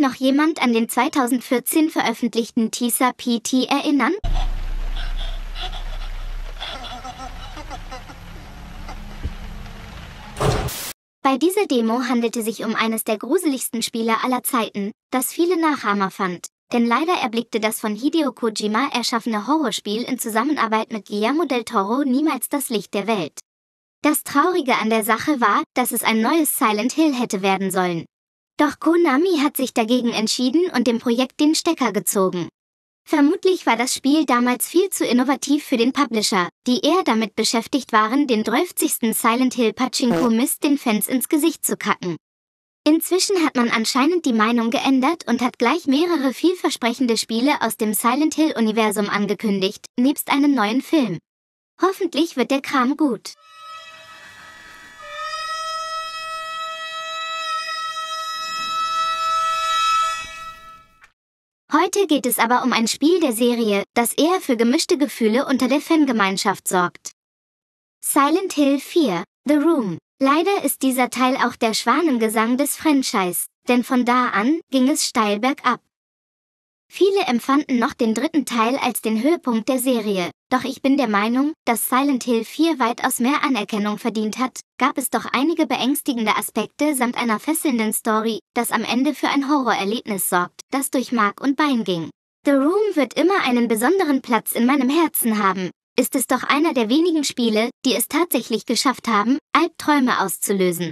noch jemand an den 2014 veröffentlichten Teaser PT erinnern? Bei dieser Demo handelte sich um eines der gruseligsten Spiele aller Zeiten, das viele Nachahmer fand. Denn leider erblickte das von Hideo Kojima erschaffene Horrorspiel in Zusammenarbeit mit Guillermo del Toro niemals das Licht der Welt. Das Traurige an der Sache war, dass es ein neues Silent Hill hätte werden sollen. Doch Konami hat sich dagegen entschieden und dem Projekt den Stecker gezogen. Vermutlich war das Spiel damals viel zu innovativ für den Publisher, die eher damit beschäftigt waren, den 12. Silent Hill Pachinko-Mist den Fans ins Gesicht zu kacken. Inzwischen hat man anscheinend die Meinung geändert und hat gleich mehrere vielversprechende Spiele aus dem Silent Hill-Universum angekündigt, nebst einem neuen Film. Hoffentlich wird der Kram gut. Heute geht es aber um ein Spiel der Serie, das eher für gemischte Gefühle unter der Fangemeinschaft sorgt. Silent Hill 4, The Room. Leider ist dieser Teil auch der Schwanengesang des Franchise, denn von da an ging es steil bergab. Viele empfanden noch den dritten Teil als den Höhepunkt der Serie, doch ich bin der Meinung, dass Silent Hill 4 weitaus mehr Anerkennung verdient hat, gab es doch einige beängstigende Aspekte samt einer fesselnden Story, das am Ende für ein Horrorerlebnis sorgt, das durch Mark und Bein ging. The Room wird immer einen besonderen Platz in meinem Herzen haben, ist es doch einer der wenigen Spiele, die es tatsächlich geschafft haben, Albträume auszulösen.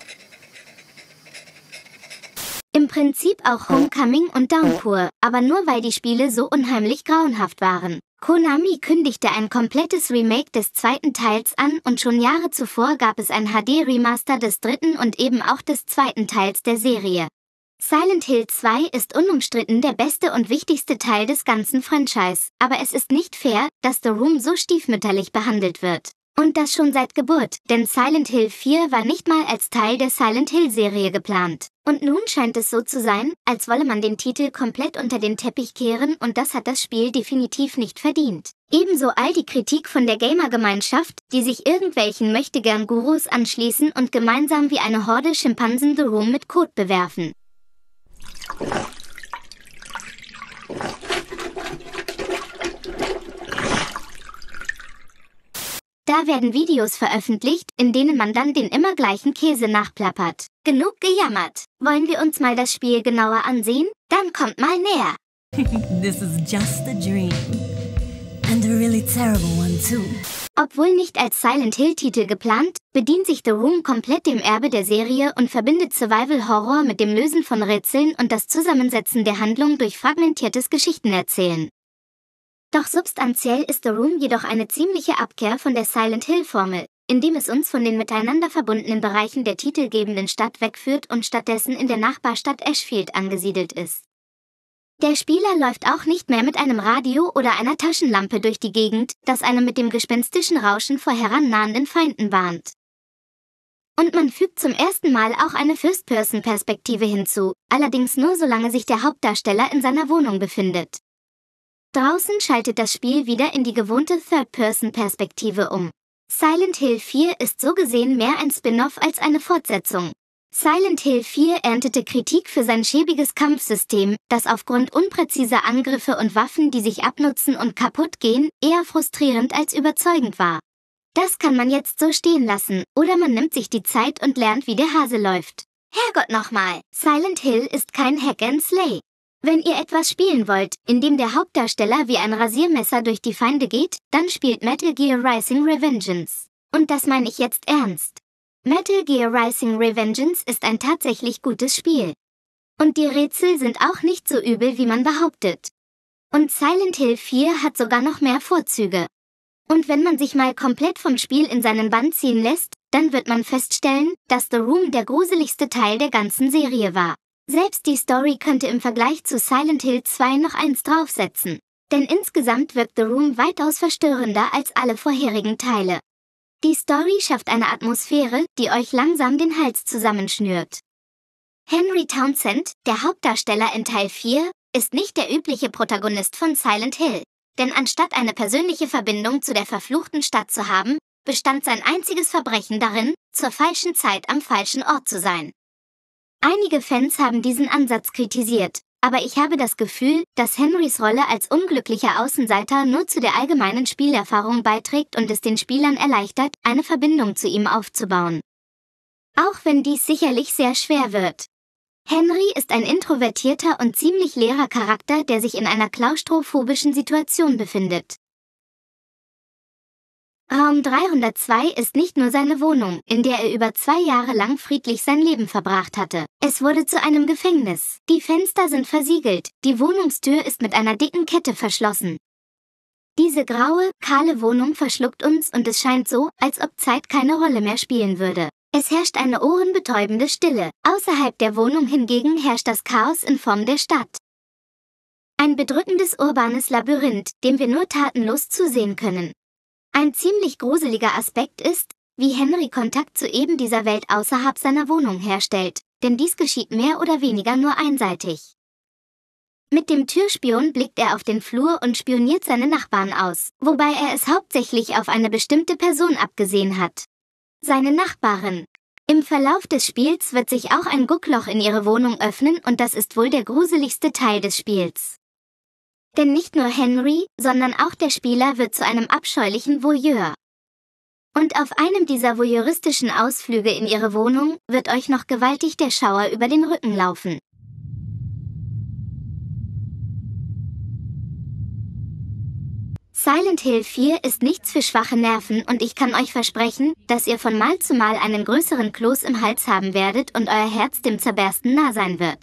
Im Prinzip auch Homecoming und Downpour, aber nur weil die Spiele so unheimlich grauenhaft waren. Konami kündigte ein komplettes Remake des zweiten Teils an und schon Jahre zuvor gab es ein HD-Remaster des dritten und eben auch des zweiten Teils der Serie. Silent Hill 2 ist unumstritten der beste und wichtigste Teil des ganzen Franchise, aber es ist nicht fair, dass The Room so stiefmütterlich behandelt wird. Und das schon seit Geburt, denn Silent Hill 4 war nicht mal als Teil der Silent Hill-Serie geplant. Und nun scheint es so zu sein, als wolle man den Titel komplett unter den Teppich kehren und das hat das Spiel definitiv nicht verdient. Ebenso all die Kritik von der Gamer-Gemeinschaft, die sich irgendwelchen Möchtegern-Gurus anschließen und gemeinsam wie eine Horde Schimpansen The Room mit Kot bewerfen. Da werden Videos veröffentlicht, in denen man dann den immer gleichen Käse nachplappert. Genug gejammert. Wollen wir uns mal das Spiel genauer ansehen? Dann kommt mal näher. This is just a dream. And a really terrible one too. Obwohl nicht als Silent Hill-Titel geplant, bedient sich The Room komplett dem Erbe der Serie und verbindet Survival-Horror mit dem Lösen von Rätseln und das Zusammensetzen der Handlung durch fragmentiertes Geschichtenerzählen. Doch substanziell ist The Room jedoch eine ziemliche Abkehr von der Silent Hill-Formel, indem es uns von den miteinander verbundenen Bereichen der titelgebenden Stadt wegführt und stattdessen in der Nachbarstadt Ashfield angesiedelt ist. Der Spieler läuft auch nicht mehr mit einem Radio oder einer Taschenlampe durch die Gegend, das einem mit dem gespenstischen Rauschen vor herannahenden Feinden warnt. Und man fügt zum ersten Mal auch eine First-Person-Perspektive hinzu, allerdings nur solange sich der Hauptdarsteller in seiner Wohnung befindet. Draußen schaltet das Spiel wieder in die gewohnte Third-Person-Perspektive um. Silent Hill 4 ist so gesehen mehr ein Spin-off als eine Fortsetzung. Silent Hill 4 erntete Kritik für sein schäbiges Kampfsystem, das aufgrund unpräziser Angriffe und Waffen, die sich abnutzen und kaputt gehen, eher frustrierend als überzeugend war. Das kann man jetzt so stehen lassen, oder man nimmt sich die Zeit und lernt, wie der Hase läuft. Herrgott nochmal, Silent Hill ist kein Hack and Slay. Wenn ihr etwas spielen wollt, in dem der Hauptdarsteller wie ein Rasiermesser durch die Feinde geht, dann spielt Metal Gear Rising: Revengeance. Und das meine ich jetzt ernst. Metal Gear Rising: Revengeance ist ein tatsächlich gutes Spiel. Und die Rätsel sind auch nicht so übel, wie man behauptet. Und Silent Hill 4 hat sogar noch mehr Vorzüge. Und wenn man sich mal komplett vom Spiel in seinen Bann ziehen lässt, dann wird man feststellen, dass The Room der gruseligste Teil der ganzen Serie war. Selbst die Story könnte im Vergleich zu Silent Hill 2 noch eins draufsetzen. Denn insgesamt wirkt The Room weitaus verstörender als alle vorherigen Teile. Die Story schafft eine Atmosphäre, die euch langsam den Hals zusammenschnürt. Henry Townsend, der Hauptdarsteller in Teil 4, ist nicht der übliche Protagonist von Silent Hill. Denn anstatt eine persönliche Verbindung zu der verfluchten Stadt zu haben, bestand sein einziges Verbrechen darin, zur falschen Zeit am falschen Ort zu sein. Einige Fans haben diesen Ansatz kritisiert, aber ich habe das Gefühl, dass Henrys Rolle als unglücklicher Außenseiter nur zu der allgemeinen Spielerfahrung beiträgt und es den Spielern erleichtert, eine Verbindung zu ihm aufzubauen. Auch wenn dies sicherlich sehr schwer wird. Henry ist ein introvertierter und ziemlich leerer Charakter, der sich in einer klaustrophobischen Situation befindet. Raum 302 ist nicht nur seine Wohnung, in der er über 2 Jahre lang friedlich sein Leben verbracht hatte. Es wurde zu einem Gefängnis. Die Fenster sind versiegelt, die Wohnungstür ist mit einer dicken Kette verschlossen. Diese graue, kahle Wohnung verschluckt uns und es scheint so, als ob Zeit keine Rolle mehr spielen würde. Es herrscht eine ohrenbetäubende Stille. Außerhalb der Wohnung hingegen herrscht das Chaos in Form der Stadt. Ein bedrückendes urbanes Labyrinth, dem wir nur tatenlos zusehen können. Ein ziemlich gruseliger Aspekt ist, wie Henry Kontakt zu eben dieser Welt außerhalb seiner Wohnung herstellt, denn dies geschieht mehr oder weniger nur einseitig. Mit dem Türspion blickt er auf den Flur und spioniert seine Nachbarn aus, wobei er es hauptsächlich auf eine bestimmte Person abgesehen hat. Seine Nachbarin. Im Verlauf des Spiels wird sich auch ein Guckloch in ihre Wohnung öffnen und das ist wohl der gruseligste Teil des Spiels. Denn nicht nur Henry, sondern auch der Spieler wird zu einem abscheulichen Voyeur. Und auf einem dieser voyeuristischen Ausflüge in ihre Wohnung wird euch noch gewaltig der Schauer über den Rücken laufen. Silent Hill 4 ist nichts für schwache Nerven und ich kann euch versprechen, dass ihr von Mal zu Mal einen größeren Kloß im Hals haben werdet und euer Herz dem Zerbersten nah sein wird.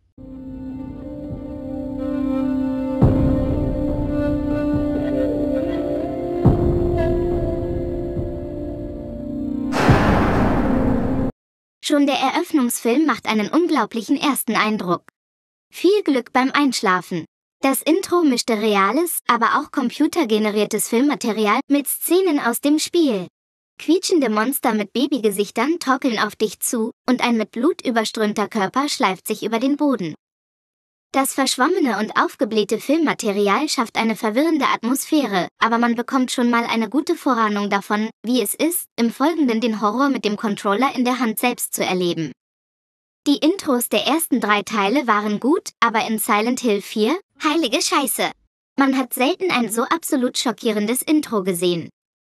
Schon der Eröffnungsfilm macht einen unglaublichen ersten Eindruck. Viel Glück beim Einschlafen. Das Intro mischte reales, aber auch computergeneriertes Filmmaterial mit Szenen aus dem Spiel. Quietschende Monster mit Babygesichtern torkeln auf dich zu und ein mit Blut überströmter Körper schleift sich über den Boden. Das verschwommene und aufgeblähte Filmmaterial schafft eine verwirrende Atmosphäre, aber man bekommt schon mal eine gute Vorahnung davon, wie es ist, im Folgenden den Horror mit dem Controller in der Hand selbst zu erleben. Die Intros der ersten 3 Teile waren gut, aber in Silent Hill 4, heilige Scheiße! Man hat selten ein so absolut schockierendes Intro gesehen.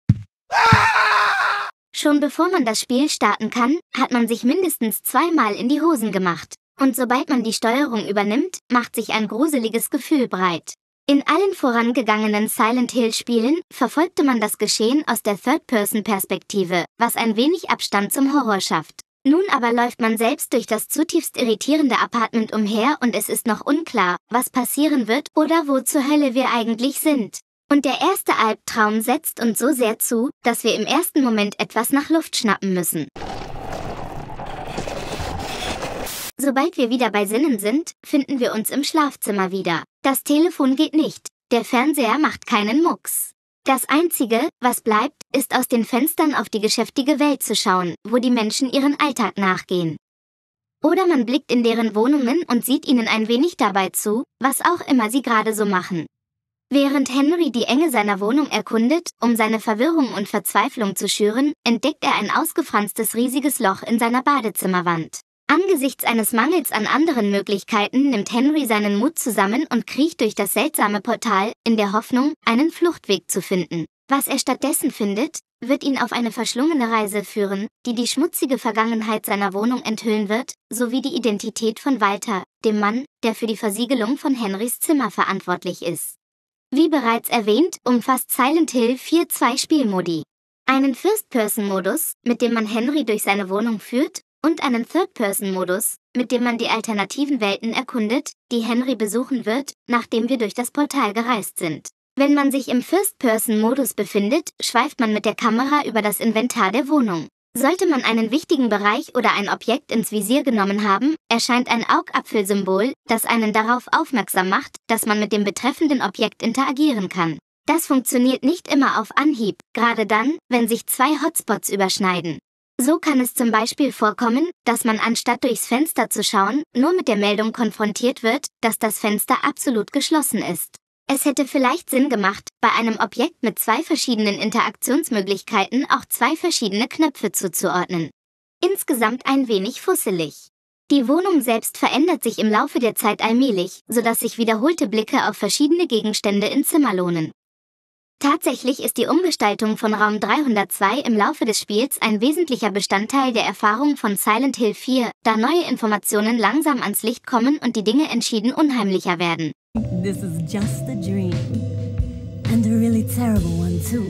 Schon bevor man das Spiel starten kann, hat man sich mindestens 2-mal in die Hosen gemacht. Und sobald man die Steuerung übernimmt, macht sich ein gruseliges Gefühl breit. In allen vorangegangenen Silent Hill-Spielen verfolgte man das Geschehen aus der Third-Person-Perspektive, was ein wenig Abstand zum Horror schafft. Nun aber läuft man selbst durch das zutiefst irritierende Apartment umher und es ist noch unklar, was passieren wird oder wo zur Hölle wir eigentlich sind. Und der erste Albtraum setzt uns so sehr zu, dass wir im ersten Moment etwas nach Luft schnappen müssen. Sobald wir wieder bei Sinnen sind, finden wir uns im Schlafzimmer wieder. Das Telefon geht nicht, der Fernseher macht keinen Mucks. Das Einzige, was bleibt, ist aus den Fenstern auf die geschäftige Welt zu schauen, wo die Menschen ihren Alltag nachgehen. Oder man blickt in deren Wohnungen und sieht ihnen ein wenig dabei zu, was auch immer sie gerade so machen. Während Henry die Enge seiner Wohnung erkundet, um seine Verwirrung und Verzweiflung zu schüren, entdeckt er ein ausgefranstes riesiges Loch in seiner Badezimmerwand. Angesichts eines Mangels an anderen Möglichkeiten nimmt Henry seinen Mut zusammen und kriecht durch das seltsame Portal, in der Hoffnung, einen Fluchtweg zu finden. Was er stattdessen findet, wird ihn auf eine verschlungene Reise führen, die die schmutzige Vergangenheit seiner Wohnung enthüllen wird, sowie die Identität von Walter, dem Mann, der für die Versiegelung von Henrys Zimmer verantwortlich ist. Wie bereits erwähnt, umfasst Silent Hill 4 2 Spielmodi. Einen First-Person-Modus, mit dem man Henry durch seine Wohnung führt, und einen Third-Person-Modus, mit dem man die alternativen Welten erkundet, die Henry besuchen wird, nachdem wir durch das Portal gereist sind. Wenn man sich im First-Person-Modus befindet, schweift man mit der Kamera über das Inventar der Wohnung. Sollte man einen wichtigen Bereich oder ein Objekt ins Visier genommen haben, erscheint ein Augapfelsymbol, das einen darauf aufmerksam macht, dass man mit dem betreffenden Objekt interagieren kann. Das funktioniert nicht immer auf Anhieb, gerade dann, wenn sich 2 Hotspots überschneiden. So kann es zum Beispiel vorkommen, dass man anstatt durchs Fenster zu schauen, nur mit der Meldung konfrontiert wird, dass das Fenster absolut geschlossen ist. Es hätte vielleicht Sinn gemacht, bei einem Objekt mit 2 verschiedenen Interaktionsmöglichkeiten auch 2 verschiedene Knöpfe zuzuordnen. Insgesamt ein wenig fusselig. Die Wohnung selbst verändert sich im Laufe der Zeit allmählich, sodass sich wiederholte Blicke auf verschiedene Gegenstände im Zimmer lohnen. Tatsächlich ist die Umgestaltung von Raum 302 im Laufe des Spiels ein wesentlicher Bestandteil der Erfahrung von Silent Hill 4, da neue Informationen langsam ans Licht kommen und die Dinge entschieden unheimlicher werden. This is just a dream. And a really terrible one too.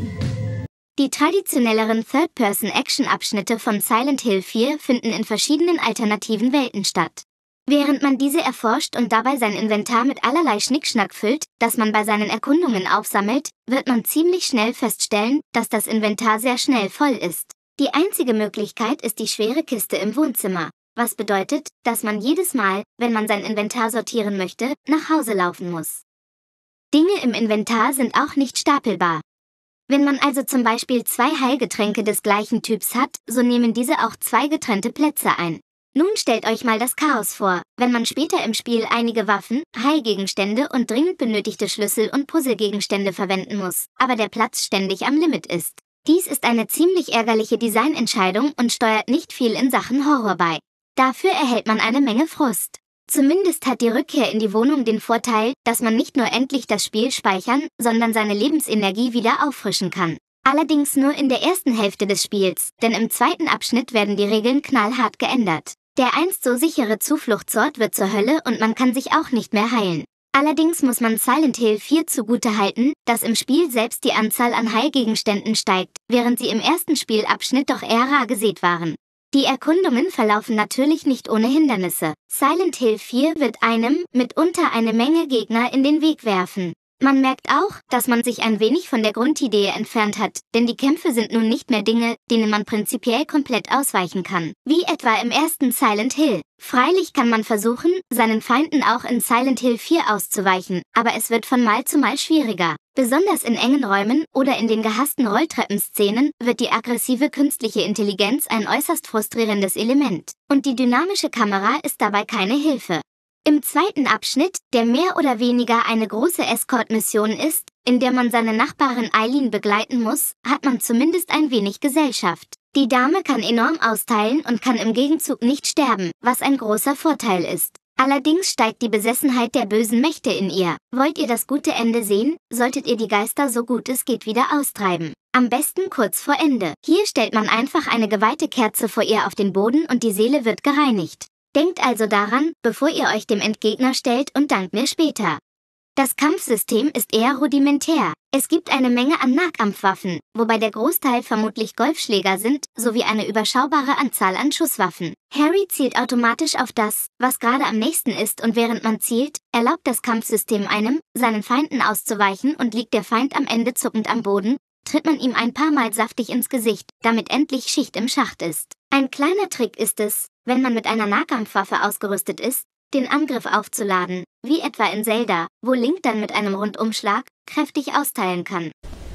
Die traditionelleren Third-Person-Action-Abschnitte von Silent Hill 4 finden in verschiedenen alternativen Welten statt. Während man diese erforscht und dabei sein Inventar mit allerlei Schnickschnack füllt, das man bei seinen Erkundungen aufsammelt, wird man ziemlich schnell feststellen, dass das Inventar sehr schnell voll ist. Die einzige Möglichkeit ist die schwere Kiste im Wohnzimmer, was bedeutet, dass man jedes Mal, wenn man sein Inventar sortieren möchte, nach Hause laufen muss. Dinge im Inventar sind auch nicht stapelbar. Wenn man also zum Beispiel 2 Heilgetränke des gleichen Typs hat, so nehmen diese auch 2 getrennte Plätze ein. Nun stellt euch mal das Chaos vor, wenn man später im Spiel einige Waffen, Heilgegenstände und dringend benötigte Schlüssel und Puzzlegegenstände verwenden muss, aber der Platz ständig am Limit ist. Dies ist eine ziemlich ärgerliche Designentscheidung und steuert nicht viel in Sachen Horror bei. Dafür erhält man eine Menge Frust. Zumindest hat die Rückkehr in die Wohnung den Vorteil, dass man nicht nur endlich das Spiel speichern, sondern seine Lebensenergie wieder auffrischen kann. Allerdings nur in der ersten Hälfte des Spiels, denn im zweiten Abschnitt werden die Regeln knallhart geändert. Der einst so sichere Zufluchtsort wird zur Hölle und man kann sich auch nicht mehr heilen. Allerdings muss man Silent Hill 4 zugutehalten, dass im Spiel selbst die Anzahl an Heilgegenständen steigt, während sie im ersten Spielabschnitt doch eher rar gesät waren. Die Erkundungen verlaufen natürlich nicht ohne Hindernisse. Silent Hill 4 wird einem mitunter eine Menge Gegner in den Weg werfen. Man merkt auch, dass man sich ein wenig von der Grundidee entfernt hat, denn die Kämpfe sind nun nicht mehr Dinge, denen man prinzipiell komplett ausweichen kann, wie etwa im ersten Silent Hill. Freilich kann man versuchen, seinen Feinden auch in Silent Hill 4 auszuweichen, aber es wird von Mal zu Mal schwieriger. Besonders in engen Räumen oder in den gehassten Rolltreppenszenen wird die aggressive künstliche Intelligenz ein äußerst frustrierendes Element, und die dynamische Kamera ist dabei keine Hilfe. Im zweiten Abschnitt, der mehr oder weniger eine große Escort-Mission ist, in der man seine Nachbarin Eileen begleiten muss, hat man zumindest ein wenig Gesellschaft. Die Dame kann enorm austeilen und kann im Gegenzug nicht sterben, was ein großer Vorteil ist. Allerdings steigt die Besessenheit der bösen Mächte in ihr. Wollt ihr das gute Ende sehen, solltet ihr die Geister so gut es geht wieder austreiben. Am besten kurz vor Ende. Hier stellt man einfach eine geweihte Kerze vor ihr auf den Boden und die Seele wird gereinigt. Denkt also daran, bevor ihr euch dem Endgegner stellt und dankt mir später. Das Kampfsystem ist eher rudimentär. Es gibt eine Menge an Nahkampfwaffen, wobei der Großteil vermutlich Golfschläger sind, sowie eine überschaubare Anzahl an Schusswaffen. Harry zielt automatisch auf das, was gerade am nächsten ist, und während man zielt, erlaubt das Kampfsystem einem, seinen Feinden auszuweichen, und liegt der Feind am Ende zuckend am Boden, tritt man ihm ein paar Mal saftig ins Gesicht, damit endlich Schicht im Schacht ist. Ein kleiner Trick ist es, wenn man mit einer Nahkampfwaffe ausgerüstet ist, den Angriff aufzuladen, wie etwa in Zelda, wo Link dann mit einem Rundumschlag kräftig austeilen kann.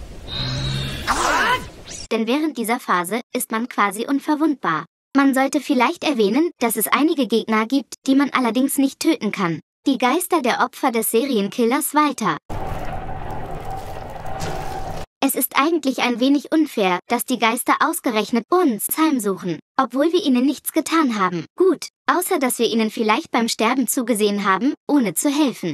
Denn während dieser Phase ist man quasi unverwundbar. Man sollte vielleicht erwähnen, dass es einige Gegner gibt, die man allerdings nicht töten kann. Die Geister der Opfer des Serienkillers Walter. Es ist eigentlich ein wenig unfair, dass die Geister ausgerechnet uns heimsuchen, obwohl wir ihnen nichts getan haben. Gut, außer dass wir ihnen vielleicht beim Sterben zugesehen haben, ohne zu helfen.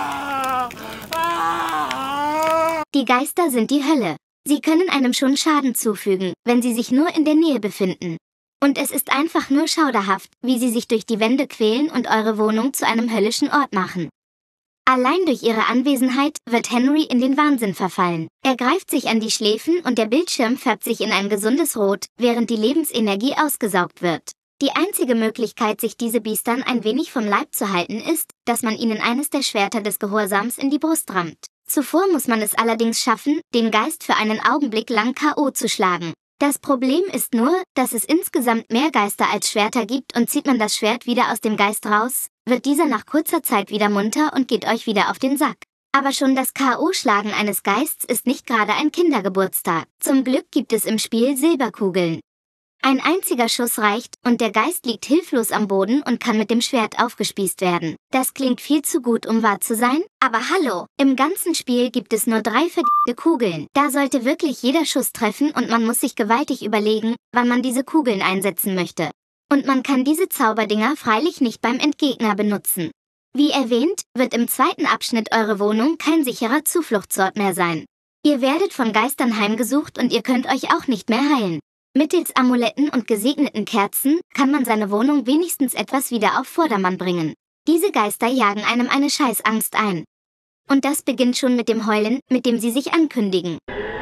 Die Geister sind die Hölle. Sie können einem schon Schaden zufügen, wenn sie sich nur in der Nähe befinden. Und es ist einfach nur schauderhaft, wie sie sich durch die Wände quälen und eure Wohnung zu einem höllischen Ort machen. Allein durch ihre Anwesenheit wird Henry in den Wahnsinn verfallen. Er greift sich an die Schläfen und der Bildschirm färbt sich in ein gesundes Rot, während die Lebensenergie ausgesaugt wird. Die einzige Möglichkeit, sich diese Biestern ein wenig vom Leib zu halten, ist, dass man ihnen eines der Schwerter des Gehorsams in die Brust rammt. Zuvor muss man es allerdings schaffen, den Geist für einen Augenblick lang K.O. zu schlagen. Das Problem ist nur, dass es insgesamt mehr Geister als Schwerter gibt, und zieht man das Schwert wieder aus dem Geist raus, wird dieser nach kurzer Zeit wieder munter und geht euch wieder auf den Sack. Aber schon das K.O.-Schlagen eines Geists ist nicht gerade ein Kindergeburtstag. Zum Glück gibt es im Spiel Silberkugeln. Ein einziger Schuss reicht, und der Geist liegt hilflos am Boden und kann mit dem Schwert aufgespießt werden. Das klingt viel zu gut, um wahr zu sein, aber hallo, im ganzen Spiel gibt es nur 3 verdammte Kugeln. Da sollte wirklich jeder Schuss treffen und man muss sich gewaltig überlegen, wann man diese Kugeln einsetzen möchte. Und man kann diese Zauberdinger freilich nicht beim Endgegner benutzen. Wie erwähnt, wird im zweiten Abschnitt eure Wohnung kein sicherer Zufluchtsort mehr sein. Ihr werdet von Geistern heimgesucht und ihr könnt euch auch nicht mehr heilen. Mittels Amuletten und gesegneten Kerzen kann man seine Wohnung wenigstens etwas wieder auf Vordermann bringen. Diese Geister jagen einem eine Scheißangst ein. Und das beginnt schon mit dem Heulen, mit dem sie sich ankündigen.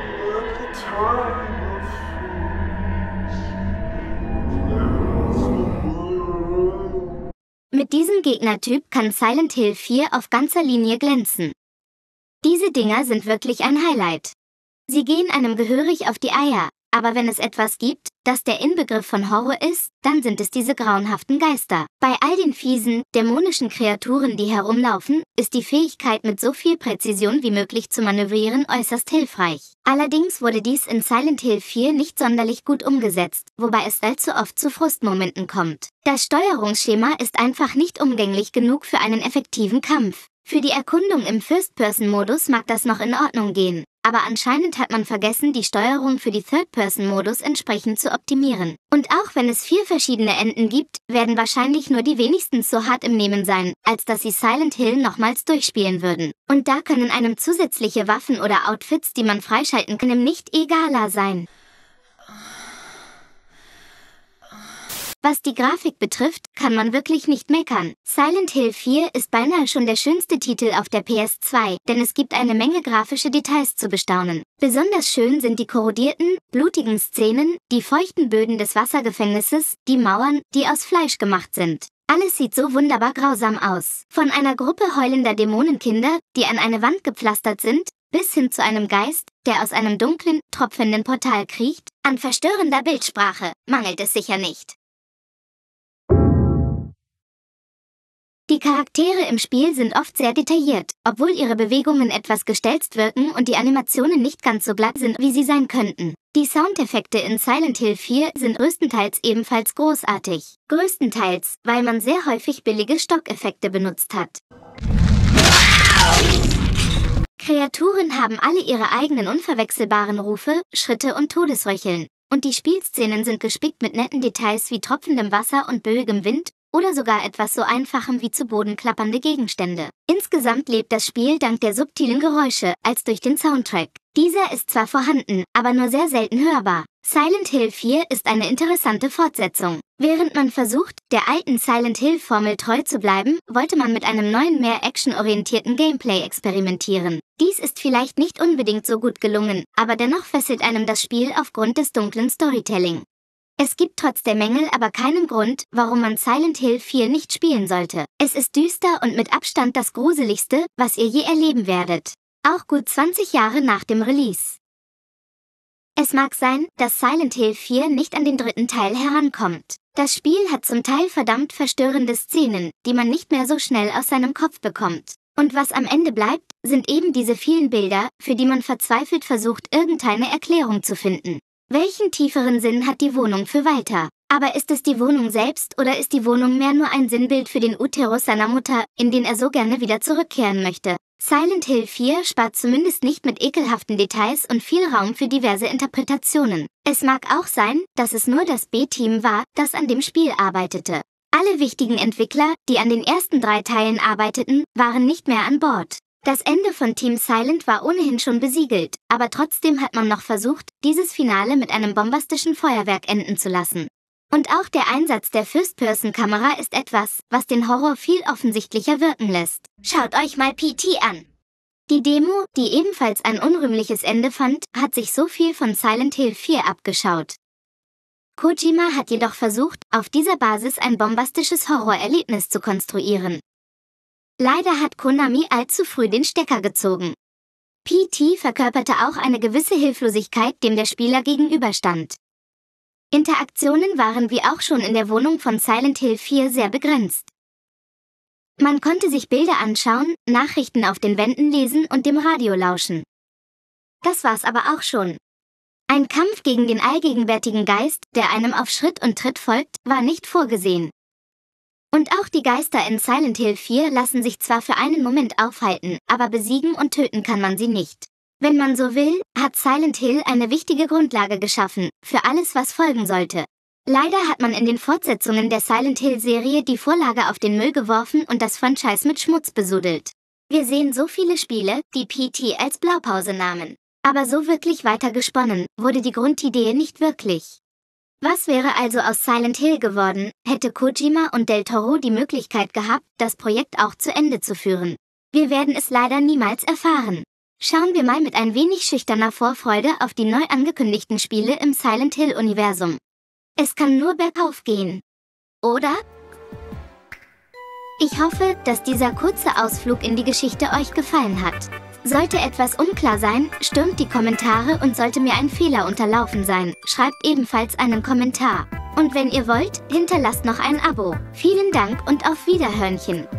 Mit diesem Gegnertyp kann Silent Hill 4 auf ganzer Linie glänzen. Diese Dinger sind wirklich ein Highlight. Sie gehen einem gehörig auf die Eier, aber wenn es etwas gibt, das der Inbegriff von Horror ist, dann sind es diese grauenhaften Geister. Bei all den fiesen, dämonischen Kreaturen, die herumlaufen, ist die Fähigkeit mit so viel Präzision wie möglich zu manövrieren äußerst hilfreich. Allerdings wurde dies in Silent Hill 4 nicht sonderlich gut umgesetzt, wobei es allzu oft zu Frustmomenten kommt. Das Steuerungsschema ist einfach nicht umgänglich genug für einen effektiven Kampf. Für die Erkundung im First-Person-Modus mag das noch in Ordnung gehen, aber anscheinend hat man vergessen, die Steuerung für die Third-Person-Modus entsprechend zu optimieren. Und auch wenn es 4 verschiedene Enden gibt, werden wahrscheinlich nur die wenigstens so hart im Nehmen sein, als dass sie Silent Hill nochmals durchspielen würden. Und da können einem zusätzliche Waffen oder Outfits, die man freischalten kann, nicht egaler sein. Was die Grafik betrifft, kann man wirklich nicht meckern. Silent Hill 4 ist beinahe schon der schönste Titel auf der PS2, denn es gibt eine Menge grafische Details zu bestaunen. Besonders schön sind die korrodierten, blutigen Szenen, die feuchten Böden des Wassergefängnisses, die Mauern, die aus Fleisch gemacht sind. Alles sieht so wunderbar grausam aus. Von einer Gruppe heulender Dämonenkinder, die an eine Wand gepflastert sind, bis hin zu einem Geist, der aus einem dunklen, tropfenden Portal kriecht, an verstörender Bildsprache mangelt es sicher nicht. Die Charaktere im Spiel sind oft sehr detailliert, obwohl ihre Bewegungen etwas gestelzt wirken und die Animationen nicht ganz so glatt sind, wie sie sein könnten. Die Soundeffekte in Silent Hill 4 sind größtenteils ebenfalls großartig. Größtenteils, weil man sehr häufig billige Stockeffekte benutzt hat. Kreaturen haben alle ihre eigenen unverwechselbaren Rufe, Schritte und Todesröcheln. Und die Spielszenen sind gespickt mit netten Details wie tropfendem Wasser und böigem Wind, oder sogar etwas so Einfachem wie zu Boden klappernde Gegenstände. Insgesamt lebt das Spiel dank der subtilen Geräusche, als durch den Soundtrack. Dieser ist zwar vorhanden, aber nur sehr selten hörbar. Silent Hill 4 ist eine interessante Fortsetzung. Während man versucht, der alten Silent Hill-Formel treu zu bleiben, wollte man mit einem neuen, mehr actionorientierten Gameplay experimentieren. Dies ist vielleicht nicht unbedingt so gut gelungen, aber dennoch fesselt einem das Spiel aufgrund des dunklen Storytelling. Es gibt trotz der Mängel aber keinen Grund, warum man Silent Hill 4 nicht spielen sollte. Es ist düster und mit Abstand das Gruseligste, was ihr je erleben werdet. Auch gut 20 Jahre nach dem Release. Es mag sein, dass Silent Hill 4 nicht an den dritten Teil herankommt. Das Spiel hat zum Teil verdammt verstörende Szenen, die man nicht mehr so schnell aus seinem Kopf bekommt. Und was am Ende bleibt, sind eben diese vielen Bilder, für die man verzweifelt versucht, irgendeine Erklärung zu finden. Welchen tieferen Sinn hat die Wohnung für Walter? Aber ist es die Wohnung selbst oder ist die Wohnung mehr nur ein Sinnbild für den Uterus seiner Mutter, in den er so gerne wieder zurückkehren möchte? Silent Hill 4 spart zumindest nicht mit ekelhaften Details und viel Raum für diverse Interpretationen. Es mag auch sein, dass es nur das B-Team war, das an dem Spiel arbeitete. Alle wichtigen Entwickler, die an den ersten 3 Teilen arbeiteten, waren nicht mehr an Bord. Das Ende von Team Silent war ohnehin schon besiegelt, aber trotzdem hat man noch versucht, dieses Finale mit einem bombastischen Feuerwerk enden zu lassen. Und auch der Einsatz der First-Person-Kamera ist etwas, was den Horror viel offensichtlicher wirken lässt. Schaut euch mal PT an. Die Demo, die ebenfalls ein unrühmliches Ende fand, hat sich so viel von Silent Hill 4 abgeschaut. Kojima hat jedoch versucht, auf dieser Basis ein bombastisches Horrorerlebnis zu konstruieren. Leider hat Konami allzu früh den Stecker gezogen. PT verkörperte auch eine gewisse Hilflosigkeit, dem der Spieler gegenüberstand. Interaktionen waren wie auch schon in der Wohnung von Silent Hill 4 sehr begrenzt. Man konnte sich Bilder anschauen, Nachrichten auf den Wänden lesen und dem Radio lauschen. Das war's aber auch schon. Ein Kampf gegen den allgegenwärtigen Geist, der einem auf Schritt und Tritt folgt, war nicht vorgesehen. Und auch die Geister in Silent Hill 4 lassen sich zwar für einen Moment aufhalten, aber besiegen und töten kann man sie nicht. Wenn man so will, hat Silent Hill eine wichtige Grundlage geschaffen, für alles was folgen sollte. Leider hat man in den Fortsetzungen der Silent Hill-Serie die Vorlage auf den Müll geworfen und das Franchise mit Schmutz besudelt. Wir sehen so viele Spiele, die PT als Blaupause nahmen. Aber so wirklich weiter gesponnen wurde die Grundidee nicht wirklich. Was wäre also aus Silent Hill geworden, hätte Kojima und Del Toro die Möglichkeit gehabt, das Projekt auch zu Ende zu führen? Wir werden es leider niemals erfahren. Schauen wir mal mit ein wenig schüchterner Vorfreude auf die neu angekündigten Spiele im Silent Hill-Universum. Es kann nur bergauf gehen. Oder? Ich hoffe, dass dieser kurze Ausflug in die Geschichte euch gefallen hat. Sollte etwas unklar sein, stürmt die Kommentare und sollte mir ein Fehler unterlaufen sein, schreibt ebenfalls einen Kommentar. Und wenn ihr wollt, hinterlasst noch ein Abo. Vielen Dank und auf Wiederhörnchen.